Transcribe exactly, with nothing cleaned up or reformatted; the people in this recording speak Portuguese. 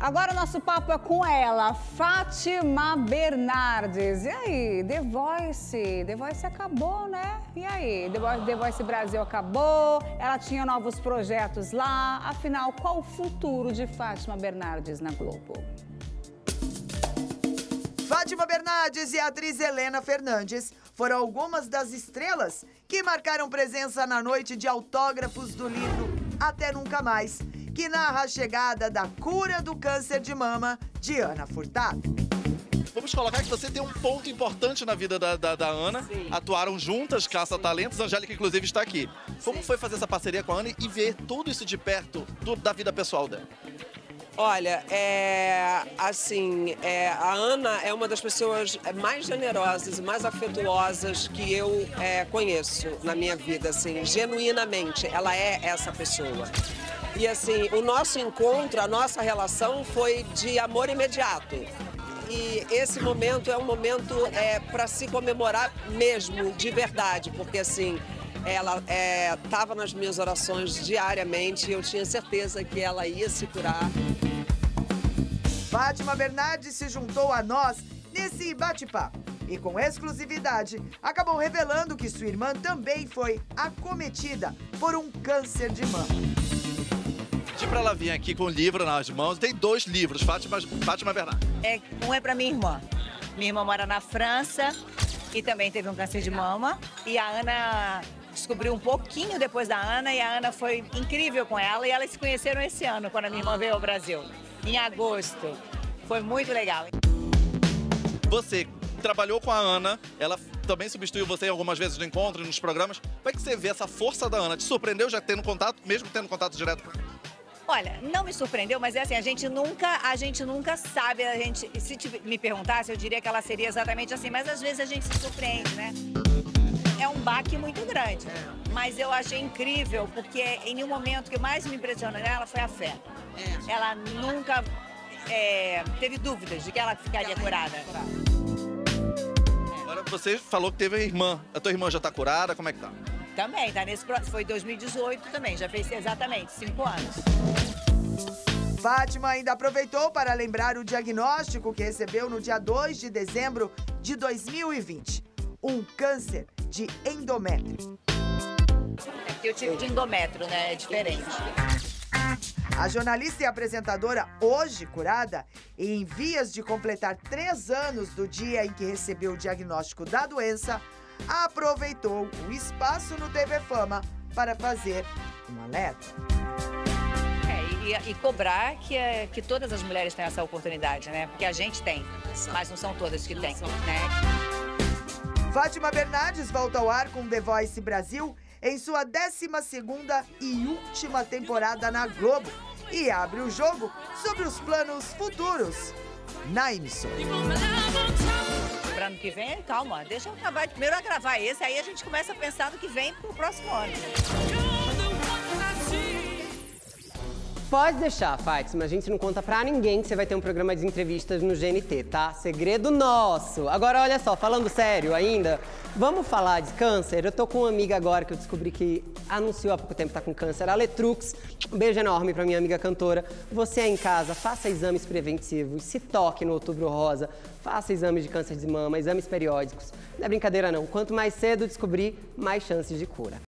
Agora o nosso papo é com ela, Fátima Bernardes. E aí, The Voice? The Voice acabou, né? E aí, The Voice, The Voice Brasil acabou, ela tinha novos projetos lá. Afinal, qual o futuro de Fátima Bernardes na Globo? Fátima Bernardes e a atriz Helena Fernandes foram algumas das estrelas que marcaram presença na noite de autógrafos do livro Até Nunca Mais, que narra a chegada da cura do câncer de mama de Ana Furtado. Vamos colocar que você tem um ponto importante na vida da, da, da Ana. Sim. Atuaram juntas, caça-talentos. A Angélica, inclusive, está aqui. Como Sim. foi fazer essa parceria com a Ana e ver tudo isso de perto do, da vida pessoal dela? Olha, é, assim, é, a Ana é uma das pessoas mais generosas e mais afetuosas que eu é, conheço na minha vida, assim, genuinamente. Ela é essa pessoa. E assim, o nosso encontro, a nossa relação foi de amor imediato. E esse momento é um momento é, para se comemorar mesmo, de verdade, porque assim, ela estava é, nas minhas orações diariamente e eu tinha certeza que ela ia se curar. Fátima Bernardes se juntou a nós nesse bate-papo e, com exclusividade, acabou revelando que sua irmã também foi acometida por um câncer de mama. Pedi pra ela vir aqui com o livro nas mãos. Tem dois livros, Fátima, Fátima Bernardes. É, um é pra minha irmã. Minha irmã mora na França e também teve um câncer de mama. E a Ana descobriu um pouquinho depois da Ana e a Ana foi incrível com ela. E elas se conheceram esse ano, quando a minha irmã veio ao Brasil, em agosto. Foi muito legal. Você trabalhou com a Ana, ela também substituiu você algumas vezes no encontro e nos programas. Como é que você vê essa força da Ana? Te surpreendeu já tendo contato, mesmo tendo contato direto com ela? Olha, não me surpreendeu, mas é assim, a gente nunca, a gente nunca sabe, a gente, se te, me perguntasse, eu diria que ela seria exatamente assim, mas às vezes a gente se surpreende, né? É um baque muito grande, mas eu achei incrível, porque em nenhum momento que mais me impressionou nela foi a fé. Ela nunca é, teve dúvidas de que ela ficaria curada. Agora você falou que teve a irmã, a tua irmã já tá curada, como é que tá? Também, tá nesse próximo, foi dois mil e dezoito também, já fez exatamente cinco anos. Fátima ainda aproveitou para lembrar o diagnóstico que recebeu no dia dois de dezembro de dois mil e vinte. Um câncer de endométrio. É porque o tipo de endométrio, né, é diferente. A jornalista e apresentadora, hoje curada, e em vias de completar três anos do dia em que recebeu o diagnóstico da doença, aproveitou o espaço no T V Fama para fazer um alerta. É, e, e cobrar que, é, que todas as mulheres tenham essa oportunidade, né? Porque a gente tem, mas não são todas que têm, né? Fátima Bernardes volta ao ar com The Voice Brasil em sua décima segunda e última temporada na Globo e abre o jogo sobre os planos futuros na emissora. Para ano que vem, calma, deixa eu acabar primeiro a gravar esse, aí a gente começa a pensar no que vem pro próximo ano. Pode deixar, Fátima, a gente não conta pra ninguém que você vai ter um programa de entrevistas no G N T, tá? Segredo nosso. Agora, olha só, falando sério ainda, vamos falar de câncer? Eu tô com uma amiga agora que eu descobri que anunciou há pouco tempo que tá com câncer, a Letrux. Um beijo enorme pra minha amiga cantora. Você aí em casa, faça exames preventivos, se toque no Outubro Rosa, faça exames de câncer de mama, exames periódicos. Não é brincadeira não, quanto mais cedo descobrir, mais chances de cura.